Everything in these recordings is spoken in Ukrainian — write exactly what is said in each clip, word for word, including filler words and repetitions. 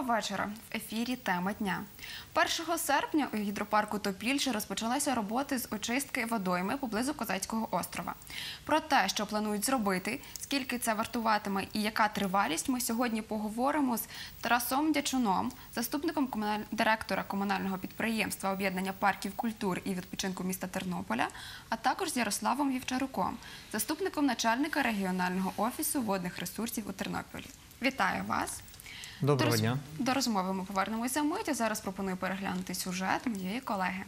вечора. В ефірі «Тема дня». першого серпня у гідропарку Топільче розпочалися роботи з очистки водойми поблизу Козацького острова. Про те, що планують зробити, скільки це вартуватиме і яка тривалість, ми сьогодні поговоримо з Тарасом Дячуном, заступником комуналь... директора комунального підприємства об'єднання парків культури і відпочинку міста Тернополя, а також з Ярославом Вівчаруком, заступником начальника регіонального офісу водних ресурсів у Тернополі. Вітаю вас! Доброго дня. До розмови ми повернемося за мить, а зараз пропоную переглянути сюжет моєї колеги.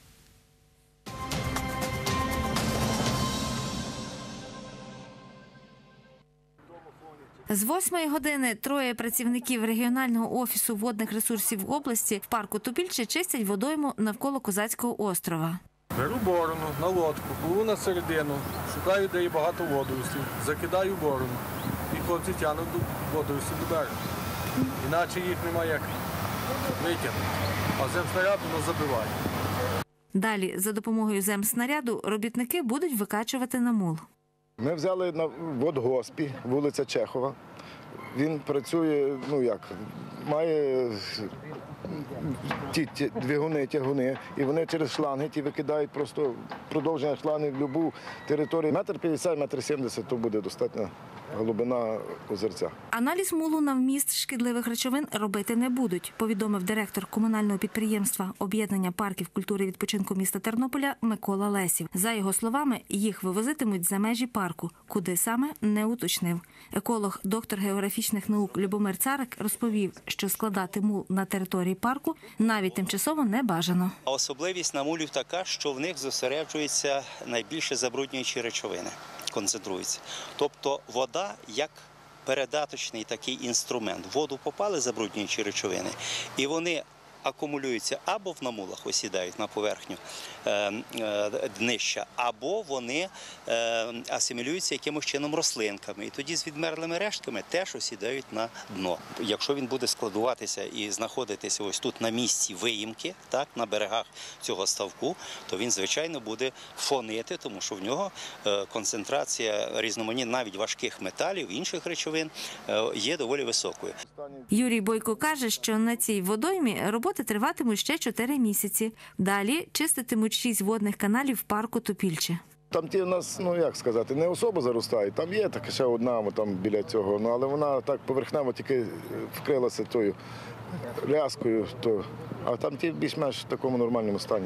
З восьмої години троє працівників регіонального офісу водних ресурсів області в парку Топільче чистять водойму навколо Козацького острова. Беру борону на лодку, пливу на середину, шукаю, де є багато водоростів, закидаю борону і хлопці тягнуть водорості до берега. Іначе їх немає як витягнути, а земснаряд воно забиває. Далі, за допомогою земснаряду, робітники будуть викачувати на мул. Ми взяли на водгоспі, вулиця Чехова. Він працює, ну як, має ті, ті двигуни, тягуни, і вони через шланги ті викидають просто продовження шланги в будь-яку територію. Метр п'ятдесят, метр сімдесят – то буде достатня глибина озерця. Аналіз мулу на вміст шкідливих речовин робити не будуть, повідомив директор комунального підприємства об'єднання парків культури і відпочинку міста Тернополя Микола Лесів. За його словами, їх вивозитимуть за межі парку, куди саме не уточнив. Еколог, доктор географічних наук Любомир Царик розповів, що складати мул на території парку навіть тимчасово не бажано. Особливість намулів така, що в них зосереджуються найбільше забруднюючі речовини, концентруються. Тобто вода як передаточний такий інструмент. В воду попали забруднюючі речовини, і вони акумулюються або в намулах, осідають на поверхню е, е, днища, або вони е, асимілюються якимось чином рослинками. І тоді з відмерлими рештками теж осідають на дно. Якщо він буде складуватися і знаходитися ось тут на місці виїмки, так, на берегах цього ставку, то він, звичайно, буде фонити, тому що в нього е, концентрація різноманітних, навіть важких металів, інших речовин е, є доволі високою. Юрій Бойко каже, що на цій водоймі роботи триватимуть ще чотири місяці. Далі чиститимуть шість водних каналів в парку Топільче. Там ті у нас, ну як сказати, не особо заростають. Там є така ще одна там біля цього, ну, але вона так поверхнево тільки вкрилася тою рязкою, то, а там ті більш-менш в такому нормальному стані.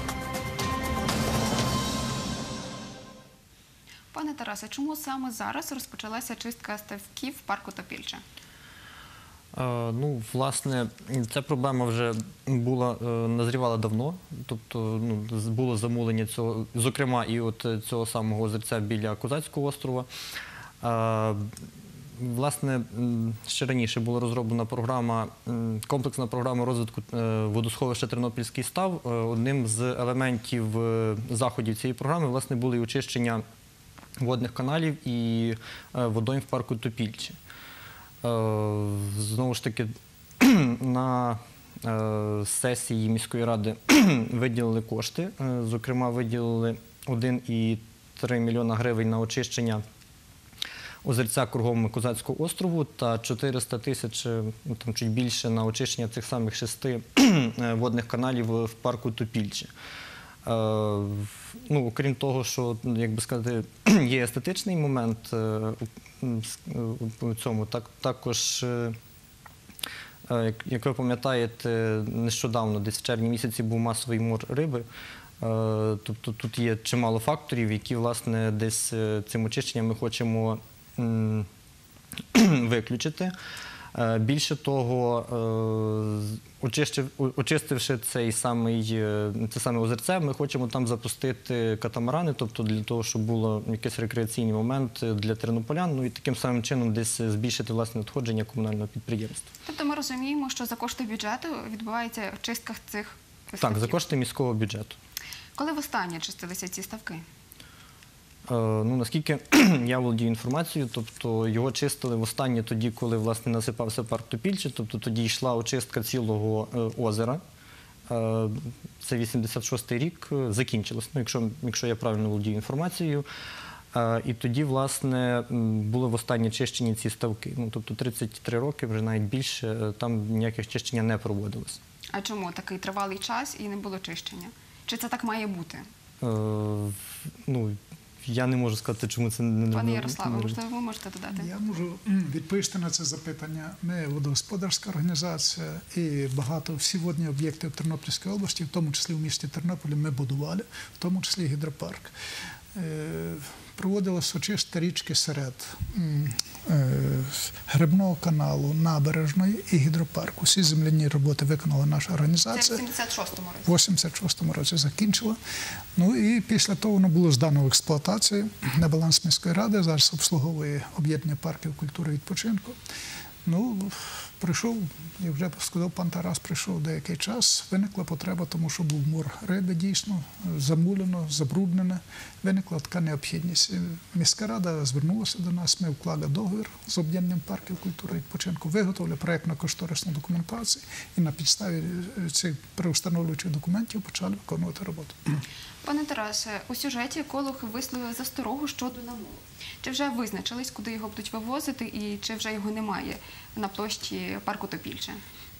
Пане Тарасе, чому саме зараз розпочалася чистка ставків в парку Топільче? Ну, власне, ця проблема вже була, назрівала давно, тобто ну, було замулення цього, зокрема і от цього самого озерця біля Козацького острова. Власне, ще раніше була розроблена програма, комплексна програма розвитку водосховища Тернопільський став. Одним з елементів заходів цієї програми, власне, було і очищення водних каналів і водойм в парку Топільче. Знову ж таки, на сесії міської ради виділили кошти, зокрема виділили один і три мільйона гривень на очищення озерця кругом Козацького острову та чотириста тисяч, ну, там чуть більше, на очищення цих самих шести водних каналів в парку Топільче. Ну, окрім того, що, як би сказати, є естетичний момент у цьому, так, також, як ви пам'ятаєте, нещодавно, десь в червні місяці, був масовий мор риби. Тобто тут є чимало факторів, які, власне, десь цим очищенням ми хочемо виключити. Більше того, очистивши цей самий, це саме озерце, ми хочемо там запустити катамарани, тобто для того, щоб було якийсь рекреаційний момент для тернополян, ну і таким самим чином десь збільшити власне надходження комунального підприємства. Тобто ми розуміємо, що за кошти бюджету відбувається чистка цих ставків? Так, за кошти міського бюджету. Коли востаннє чистилися ці ставки? Ну, наскільки я володію інформацією, тобто його чистили востаннє тоді, коли, власне, насипався парк Топільче, тобто тоді йшла очистка цілого озера. Це вісімдесят шостий рік, закінчилось, ну, якщо, якщо я правильно володію інформацією. Е, І тоді, власне, м, були в останнє чищені ці ставки. Ну, тобто тридцять три роки, вже навіть більше, е, там ніяких чищення не проводилось. А чому такий тривалий час і не було чищення? Чи це так має бути? Е, Ну, я не можу сказати, чому це не Пане не- Ярославе, не- можливо, ви можете додати? Я можу м, відповісти на це запитання. Ми водогосподарська організація і багато всі водні об'єкти в Тернопільській області, в тому числі в місті Тернополі, ми будували, в тому числі гідропарк. Е, Проводилось очистка річки серед м, е, Грибного каналу, Набережної і гідропарку. Усі земляні роботи виконала наша Це в організація. сімдесят шостому році. В вісімдесят шостому році закінчила. Ну і після того воно було здано в експлуатацію на баланс міської ради. Зараз обслуговує об'єднання парків культури і відпочинку. Ну, прийшов, як вже сказав пан Тарас, прийшов деякий час, виникла потреба, тому що був мор риби дійсно, замулено, забруднене, виникла така необхідність. Міська рада звернулася до нас, ми вклали договір з об'єднанням парків культури і відпочинку, виготовили проєктно-кошторисну документацію і на підставі цих приустановлюючих документів почали виконувати роботу. Пане Тарасе, у сюжеті еколог висловив засторогу щодо намолу. Чи вже визначились, куди його будуть вивозити, і чи вже його немає на площі парку Топільче?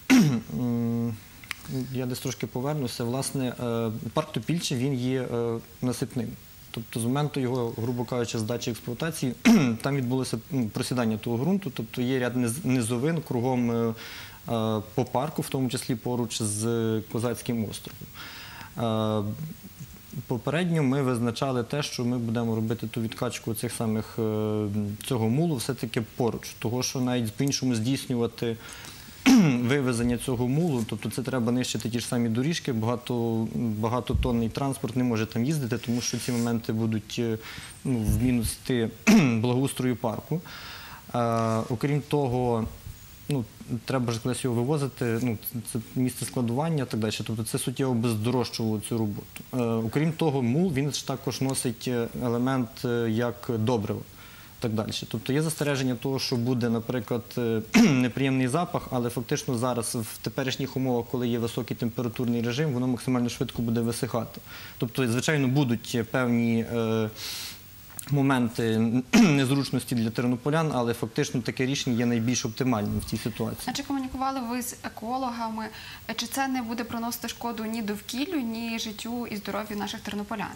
М, Я десь трошки повернуся. Власне, е, парк Топільче, він є е, насипним. Тобто з моменту його, грубо кажучи, здачі експлуатації, там відбулося м, просідання того ґрунту, тобто є ряд низ- низовин кругом е, е, по парку, в тому числі поруч з Козацьким островом. Е, Попередньо ми визначали те, що ми будемо робити ту відкачку цих самих, е, цього мулу все-таки поруч. Того, що навіть по-іншому здійснювати вивезення цього мулу, тобто це треба нищити ті ж самі доріжки, багато, багатотонний транспорт не може там їздити, тому що ці моменти будуть е, ну, в мінус йти благоустрою парку. Е, окрім того, ну, треба ж кудись його вивозити, ну, це місце складування і так далі. Тобто це суттєво бездорожчувало цю роботу. Е, окрім того, мул, він ж також носить елемент е, як добриво. Так далі. Тобто є застереження того, що буде, наприклад, е, неприємний запах, але фактично зараз в теперішніх умовах, коли є високий температурний режим, воно максимально швидко буде висихати. Тобто, звичайно, будуть певні е, моменти незручності для тернополян, але фактично таке рішення є найбільш оптимальним в цій ситуації. А чи комунікували ви з екологами? Чи це не буде приносити шкоду ні довкіллю, ні життю і здоров'ю наших тернополян?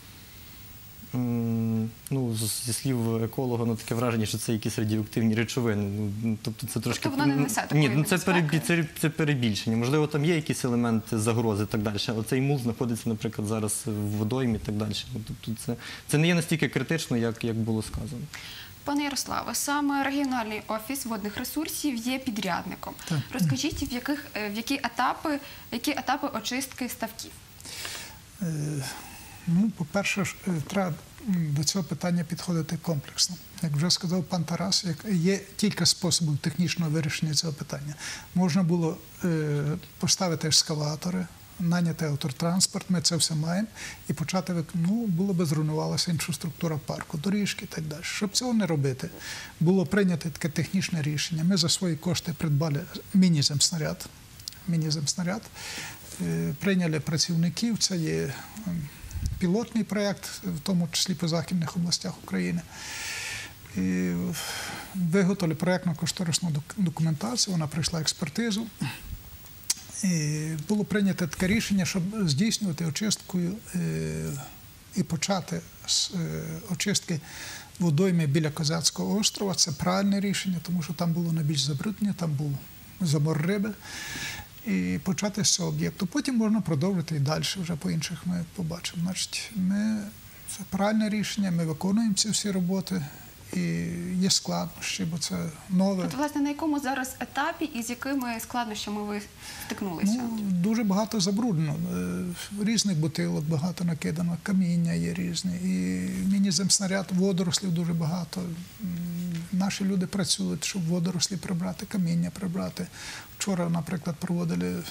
М, Ну, з- зі слів еколога, ну, таке враження, що це якісь радіоактивні речовини. Ну, тобто це трошки... воно не несе такої Ні, ну, це, перебі- небезпеки? це, це перебільшення. Можливо, там є якісь елементи загрози і так далі, але цей мул знаходиться, наприклад, зараз в водоймі і так далі. Ну, тобто це, це не є настільки критично, як, як було сказано. Пане Ярославе, саме регіональний офіс водних ресурсів є підрядником. Так. Розкажіть, в яких е, в які етапи, які етапи очистки ставків? Е, Ну, по-перше, ж, е, треба м, до цього питання підходити комплексно. Як вже сказав пан Тарас, як є кілька способів технічного вирішення цього питання. Можна було е, поставити ескаватори, наняти автотранспорт, ми це все маємо, і почати, вик- ну, було би зруйнувалася інфраструктура парку, доріжки і так далі. Щоб цього не робити, було прийнято таке технічне рішення. Ми за свої кошти придбали міні-земснаряд, міні-земснаряд, е, прийняли працівників, це є ем, пілотний проєкт, в тому числі по західних областях України. І виготовили проєктно-кошторисну док- документацію, вона пройшла експертизу. І було прийнято таке рішення, щоб здійснювати очистку е, і почати з е, очистки водойми біля Козацького острова. Це правильне рішення, тому що там було найбільш забруднення, там був замор риби. І почати з цього об'єкту. Потім можна продовжити і далі, вже по інших ми побачимо. Значить, ми, це правильне рішення, ми виконуємо ці всі роботи. І є складнощі, бо це нове. От, власне, на якому зараз етапі і з якими складнощами ви стикнулися? Ну, дуже багато забруднено. Е, Різних бутилок багато накидано, каміння є різні. І міні-земснаряд, водорослів дуже багато. М, Наші люди працюють, щоб водорослі прибрати, каміння прибрати. Вчора, наприклад, проводили е,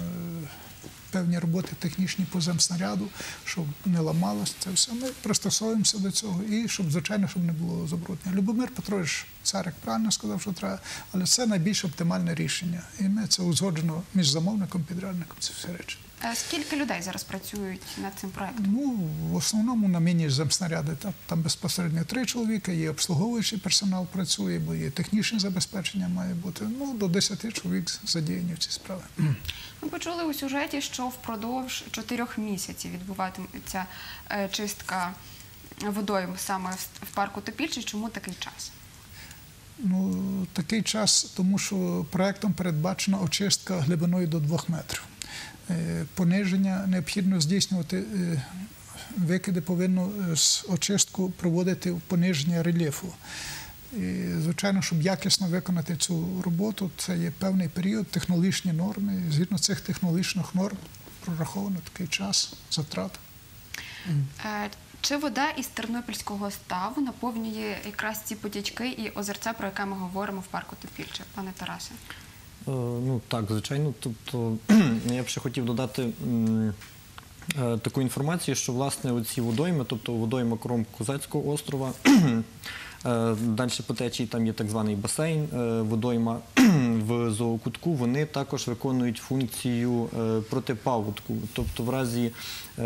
певні роботи технічні по земснаряду, щоб не ламалося це все. Ми пристосовуємося до цього і щоб, звичайно, щоб не було забруднення. Любомир Петрович Царик правильно сказав, що треба, але це найбільш оптимальне рішення. І ми це узгоджено між замовником, підрядником, ці всі речі. Е, Скільки людей зараз працюють над цим проектом? Ну, в основному на міні-земснаряди там, там безпосередньо три чоловіка, є обслуговуючий персонал працює, бо є технічне забезпечення має бути. Ну, до десяти чоловік задіяні в ці справи. Ми почули у сюжеті, що впродовж чотирьох місяців відбуватиметься е, чистка водойм саме в, в парку Топільче. Чому такий час? Ну, такий час, тому що проектом передбачена очистка глибиною до двох метрів. Е, Пониження необхідно здійснювати, е, викиди повинно з очистку проводити в пониження рельєфу. І, звичайно, щоб якісно виконати цю роботу, це є певний період, технологічні норми. Згідно цих технологічних норм прораховано такий час, затрат. Е, Чи вода із Тернопільського ставу наповнює якраз ці потічки і озерця, про яке ми говоримо в парку Топільче, пане Тарасе? Е, Ну так, звичайно. Тобто я б ще хотів додати м, е, таку інформацію, що власне оці водойми, тобто водойма Кром Козацького острова, е, далі по течії там є так званий басейн, е, водойма в зоокутку, вони також виконують функцію е, протипаводку. Тобто в разі е,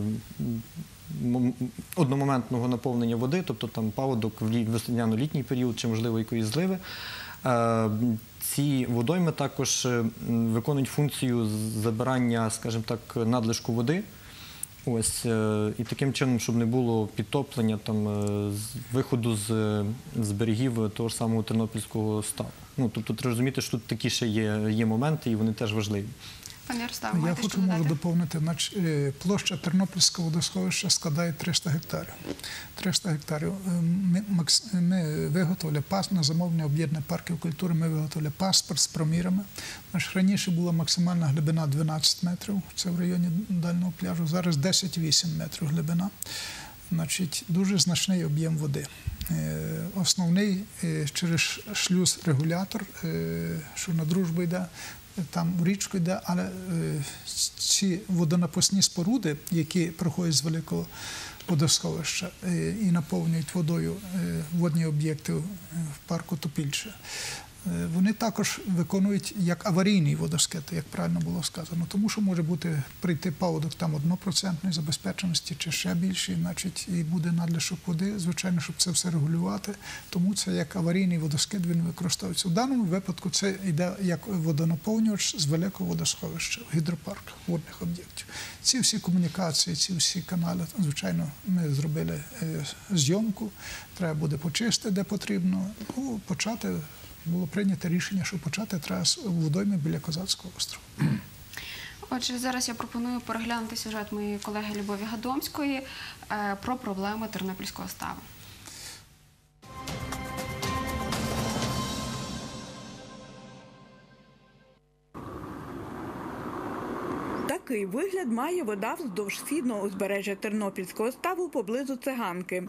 м- одномоментного наповнення води, тобто там паводок в лі- весняно-літній період чи, можливо, якоїсь зливи, е, ці водойми також е, м, виконують функцію забирання, скажімо так, надлишку води. Ось, е, і таким чином, щоб не було підтоплення там, е, з виходу з, з берегів того ж самого Тернопільського ставу. Ну, тобто, треба розуміти, що тут такі ще є, є моменти, і вони теж важливі. Пане Ярославе, Я маєте хочу що можу додати? доповнити. Значить, е, площа Тернопільського водосховища складає триста гектарів. триста гектарів. Е, Ми, макс- ми виготовили пас на замовлення об'єднаних парків культури, ми виготовили паспорт з промірами. Значить, раніше була максимальна глибина дванадцять метрів, це в районі дальнього пляжу, зараз десять вісім метрів глибина. Значить, дуже значний об'єм води. Е, Основний е, через шлюз-регулятор, е, що на Дружбу йде, там в річку йде, але е, ці водонапасні споруди, які проходять з великого водосховища е, і наповнюють водою е, водні об'єкти в парку Топільче, е, вони також виконують як аварійний водоскид, як правильно було сказано, тому що може бути прийти паводок там однопроцентної забезпеченості чи ще більший, значить, і буде надлишок води, звичайно, щоб це все регулювати, тому це як аварійний водоскид він використовується. У даному випадку це йде як водонаповнювач з великого водосховища, гідропарк водних об'єктів. Ці всі комунікації, ці всі канали, звичайно, ми зробили е, зйомку, треба буде почистити, де потрібно, ну, почати. Було прийнято рішення, що почати треба з водойми біля Козацького острова. Отже, зараз я пропоную переглянути сюжет моєї колеги Любові Гадомської е, про проблеми Тернопільського ставу. Такий вигляд має вода вздовж східного узбережжя Тернопільського ставу поблизу Циганки.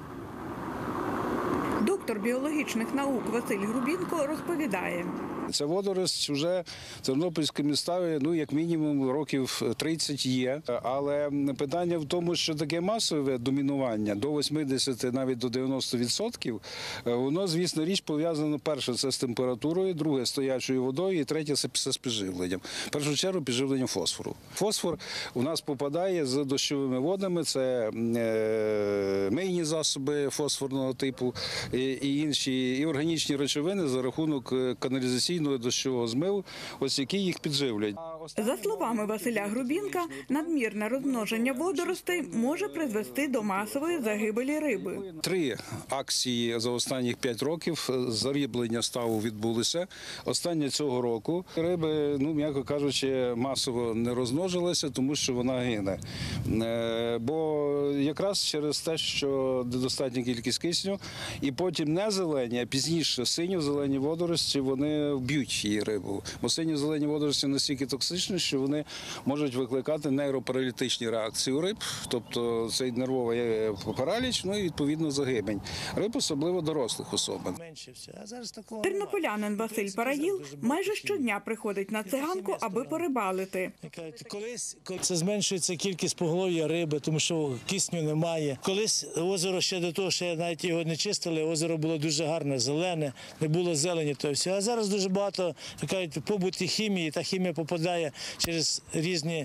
Доктор біологічних наук Василь Грубінко розповідає. Ця водоросль вже в Тернопільському ставі, ну, як мінімум, років тридцять є. Але питання в тому, що таке масове домінування до вісімдесят, навіть до дев'яноста відсотків, воно, звісно, річ пов'язана, перше, це з температурою, друге, з стоячою водою, і третє, це з підживленням. В першу чергу, підживленням фосфору. Фосфор у нас попадає з дощовими водами, це мийні засоби фосфорного типу і інші, і органічні речовини за рахунок каналізаційної дощового змиву, ось які їх підживлять. За словами Василя Грубінка, надмірне розмноження водоростей може призвести до масової загибелі риби. Три акції за останніх п'ять років заріблення ставу відбулися. Остання цього року риби, ну, м'яко кажучи, масово не розмножилися, тому що вона гине. Бо якраз через те, що недостатня кількість кисню, і потім не зелені, а пізніше синьо-зелені водорості, вони вб'ють її рибу. Бо синьо-зелені водорості настільки токсичні, фізичну, що вони можуть викликати нейропаралітичні реакції у риб, тобто цей нервовий параліч, ну і відповідно загибень риб, особливо дорослих особин. Тернополянин Василь Параїл майже щодня приходить на циганку, аби порибалити. Колись це зменшується кількість поголов'я риби, тому що кисню немає. Колись озеро ще до того, що навіть його не чистили, озеро було дуже гарне, зелене, не було зелені, то все. А зараз дуже багато кажуть, побуті хімії, та хімія попадає через різні,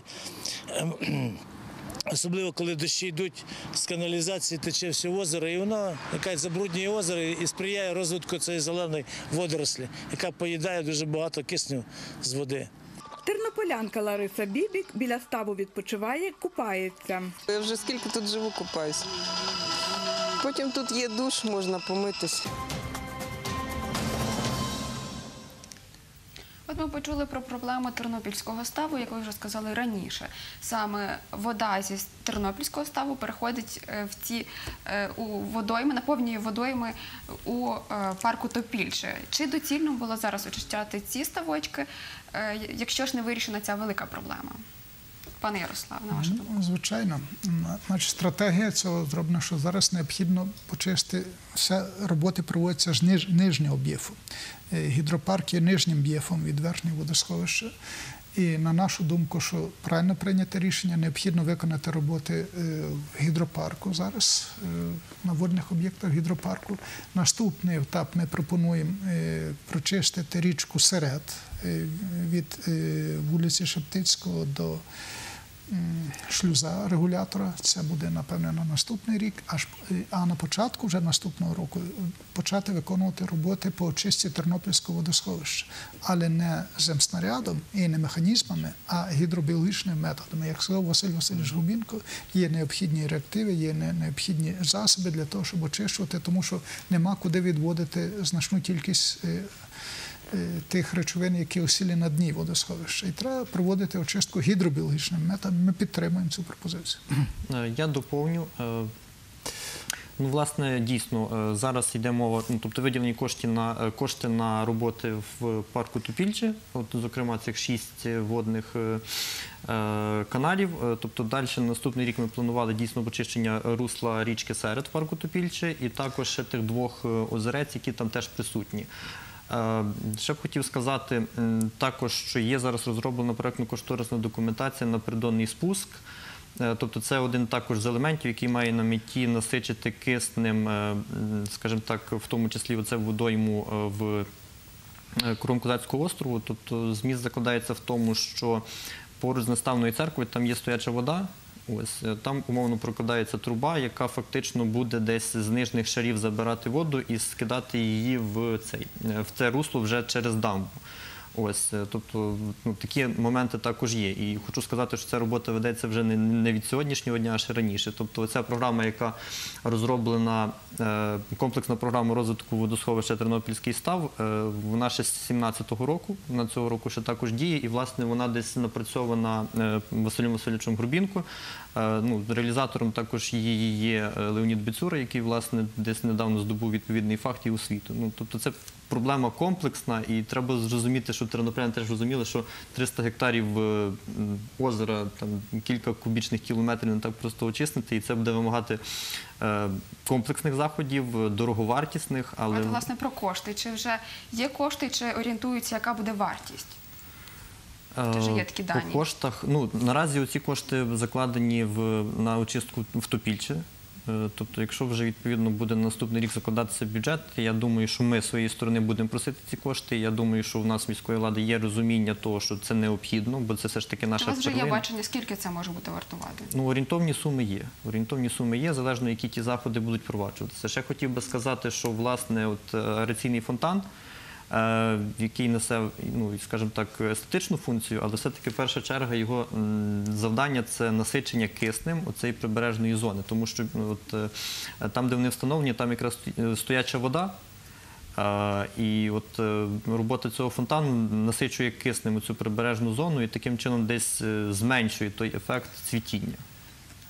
особливо коли дощі йдуть, з каналізації тече все озеро, і воно якась забруднює озеро і сприяє розвитку цієї зеленої водорослі, яка поїдає дуже багато кисню з води. Тернополянка Лариса Бібік біля ставу відпочиває, купається. Я вже скільки тут живу, купаюся. Потім тут є душ, можна помитися. От ми почули про проблему Тернопільського ставу, як ви вже сказали раніше. Саме вода зі Тернопільського ставу переходить в ці у водойми, наповнює водойми у парку Топільче. Чи доцільно було зараз очищати ці ставочки, якщо ж не вирішена ця велика проблема? Пане Ярослав, на вашу думку? Звичайно. Значить, стратегія цього зроблена, що зараз необхідно почистити, все роботи проводяться з ниж, нижнього б'єфу. Гідропарк є нижнім б'єфом від верхнього водосховища. І на нашу думку, що правильно прийняте рішення, необхідно виконати роботи в гідропарку зараз, на водних об'єктах гідропарку. Наступний етап ми пропонуємо прочистити річку Серед від вулиці Шептицького до шлюза регулятора. Це буде, напевно, на наступний рік, аж, а на початку вже наступного року почати виконувати роботи по очистці Тернопільського водосховища. Але не земснарядом і не механізмами, а гідробіологічними методами. Як сказав Василь Васильович Грубінко, є необхідні реактиви, є необхідні засоби для того, щоб очищувати, тому що нема куди відводити значну кількість тих речовин, які осілі на дні водосховища. І треба проводити очистку гідробіологічними методами. Ми підтримуємо цю пропозицію. Я доповню. Ну, власне, дійсно, зараз йде мова, ну, тобто виділені кошти на, кошти на роботи в парку Топільче, от, зокрема, цих шість водних е, каналів. Тобто далі на наступний рік ми планували дійсно очищення русла річки Серед в парку Топільче і також ще тих двох озерець, які там теж присутні. Ще б хотів сказати також, що є зараз розроблена проєктно-кошторисна документація на придонний спуск. Тобто це один також з елементів, який має на меті насичити киснем, скажімо так, в тому числі оце водойму в Куром-Козацького острову. Тобто зміст закладається в тому, що поруч з наставною церквою там є стояча вода. Ось, там умовно прокладається труба, яка фактично буде десь з нижніх шарів забирати воду і скидати її в, цей, в це русло вже через дамбу. Ось, тобто, ну, такі моменти також є. І хочу сказати, що ця робота ведеться вже не, не від сьогоднішнього дня, а ще раніше. Тобто ця програма, яка розроблена, е, комплексна програма розвитку водосховища Тернопільський став, е, вона ще з сімнадцятого року, на цього року ще також діє. І, власне, вона десь напрацьована е, Василем Васильовичем Грубінко. Е, ну, реалізатором також її є Леонід Біцура, який, власне, десь недавно здобув відповідний факт і освіту. Ну, тобто це проблема комплексна, і треба зрозуміти, що тернополяни теж розуміли, що триста гектарів озера, там, кілька кубічних кілометрів не так просто очистити, і це буде вимагати е, комплексних заходів, дороговартісних. Але... От, власне, про кошти. Чи вже є кошти, чи орієнтуються, яка буде вартість? Чи вже є такі дані? По коштах, ну, наразі оці кошти закладені в, на очистку в Топільче. Тобто, якщо вже, відповідно, буде на наступний рік закладатися бюджет, я думаю, що ми з своєї сторони будемо просити ці кошти. Я думаю, що в нас міської влади є розуміння того, що це необхідно, бо це все ж таки наша перлина. У вас вже є бачення, скільки це може бути вартувати? Ну, орієнтовні суми є. Орієнтовні суми є, залежно, які ті заходи будуть впроваджуватися. Ще хотів би сказати, що, власне, от аераційний фонтан, який несе, ну, скажімо так, естетичну функцію, але все-таки перша черга його завдання – це насичення киснем оцеї прибережної зони. Тому що от, там, де вони встановлені, там якраз стояча вода, і от робота цього фонтану насичує киснем цю прибережну зону і таким чином десь зменшує той ефект цвітіння.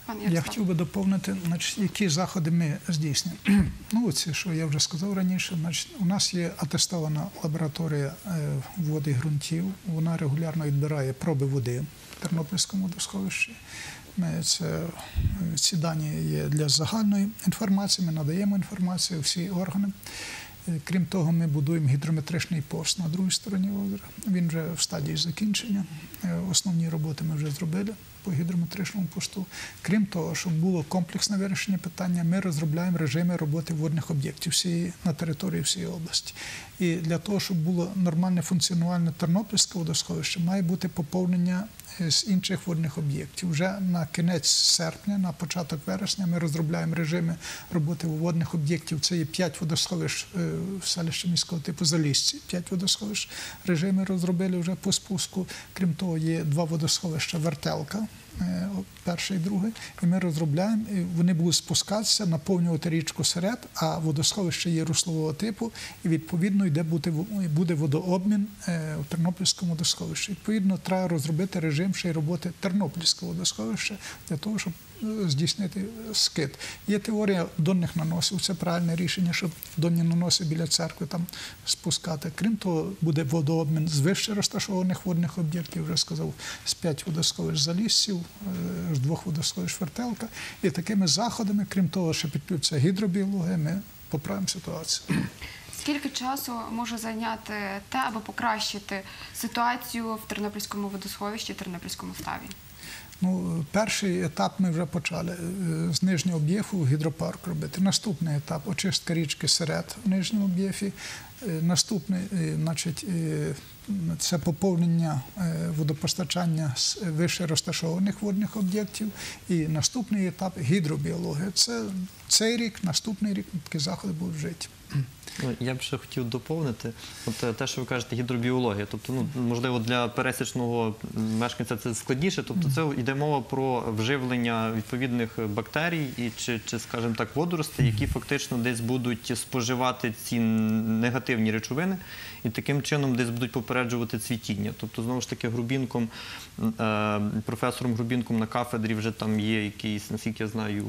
Пане Я Ярославе. хотів би доповнити, значить, які заходи ми здійснюємо. Ну, це, що я вже сказав раніше, значить, у нас є атестована лабораторія е, води і ґрунтів. Вона регулярно відбирає проби води в Тернопільському водосховищі. Ми це, ці дані є для загальної інформації, ми надаємо інформацію всі органи. Е, Крім того, ми будуємо гідрометричний пост на другій стороні озера. Він вже в стадії закінчення. Е, Основні роботи ми вже зробили по гідрометричному посту. Крім того, щоб було комплексне вирішення питання, ми розробляємо режими роботи водних об'єктів всієї, на території всієї області. І для того, щоб було нормальне функціонування Тернопільського водосховища, має бути поповнення з інших водних об'єктів. Вже на кінець серпня, на початок вересня ми розробляємо режими роботи водних об'єктів. Це є п'ять водосховищ в селищі міського типу Залісці. П'ять водосховищ режими розробили вже по спуску. Крім того, є два водосховища Вертелка, перший і другий, і ми розробляємо, і вони будуть спускатися, наповнювати річку Серед, а водосховище є руслового типу, і відповідно йде буде водообмін у Тернопільському водосховищі. Відповідно, треба розробити режим ще й роботи Тернопільського водосховища для того, щоб здійснити скид. Є теорія донних наносів, це правильне рішення, щоб донні наноси біля церкви там спускати. Крім того, буде водообмін з вище розташованих водних об'єктів, вже сказав, з п'ять водосховищ Заліссів, з двох водосховищ Вертелка. І такими заходами, крім того, що підключиться гідробіологія, ми поправимо ситуацію. Скільки часу може зайняти те, аби покращити ситуацію в Тернопільському водосховищі, Тернопільському ставі? Ну, перший етап ми вже почали з нижнього об'єфу гідропарк робити. Наступний етап – очистка річки Серед в нижньому об'єфі. Наступний, значить, це поповнення водопостачання з вище розташованих водних об'єктів. І наступний етап – гідробіологія. Це цей рік, наступний рік такі заходи будуть вжиті. Я б ще хотів доповнити от те, що ви кажете, гідробіологія. Тобто, ну, можливо, для пересічного мешканця це складніше. Тобто, це йде мова про вживлення відповідних бактерій і чи, чи, скажімо так, водоростей, які фактично десь будуть споживати ці негативні речовини і таким чином десь будуть попереджувати цвітіння. Тобто, знову ж таки, Грубінком, професором Грубінком на кафедрі вже там є якийсь, наскільки я знаю,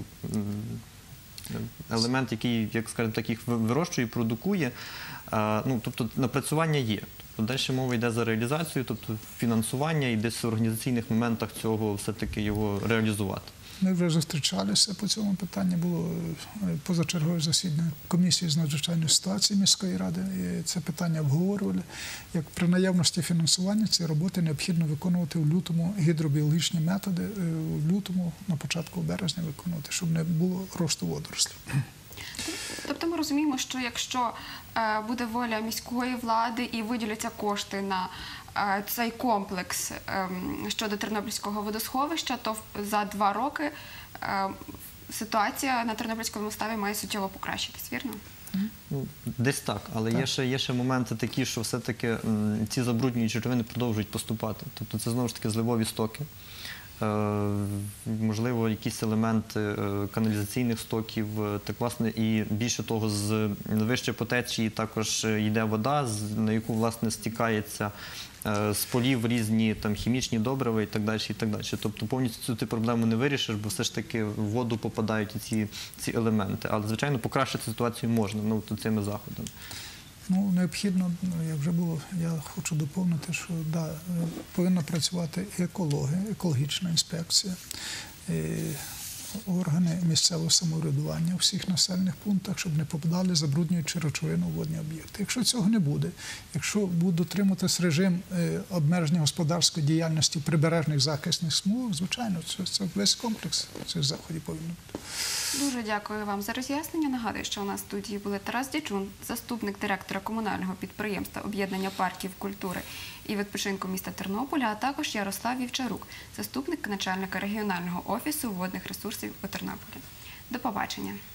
елемент, який, як скажімо так, їх вирощує, продукує. Ну, тобто напрацювання є. Тобто далі мова йде за реалізацію, тобто фінансування і десь в організаційних моментах цього все-таки його реалізувати. Ми вже зустрічалися по цьому питанню, було позачергове засідання комісії з надзвичайної ситуації міської ради, і це питання обговорювали. Як при наявності фінансування ці роботи необхідно виконувати в лютому, гідробіологічні методи в лютому, на початку березня виконувати, щоб не було росту водорослів. Тобто ми розуміємо, що якщо буде воля міської влади і виділяться кошти на цей комплекс щодо Тернопільського водосховища, то за два роки ситуація на Тернопільському ставі має суттєво покращитись, вірно? Ну, десь так, але так. Є, ще, є ще моменти такі, що все-таки ці забруднюючі речовини продовжують поступати. Тобто це знову ж таки зливові стоки. Можливо, якісь елементи каналізаційних стоків, так власне, і більше того, з вище по течії також йде вода, на яку власне стікається з полів різні там хімічні добрива і так далі, і так далі. Тобто повністю цю ти проблему не вирішиш, бо все ж таки в воду попадають ці, ці елементи. Але, звичайно, покращити ситуацію можна, ну, цими заходами. Ну, необхідно, як вже було, я хочу доповнити, що да, повинна працювати і екологи, екологічна інспекція, і органи місцевого самоврядування у всіх населених пунктах, щоб не попадали забруднюючі речовини у водні об'єкти. Якщо цього не буде, якщо буде дотримуватись режим обмеження господарської діяльності в прибережних захисних смугах, звичайно, це, це весь комплекс цих заходів повинен бути. Дуже дякую вам за роз'яснення. Нагадую, що у нас в студії були Тарас Дячун, заступник директора комунального підприємства «Об'єднання парків культури і відпочинку міста Тернополя», а також Ярослав Вівчарук, заступник начальника регіонального офісу водних ресурсів у Тернополі. До побачення.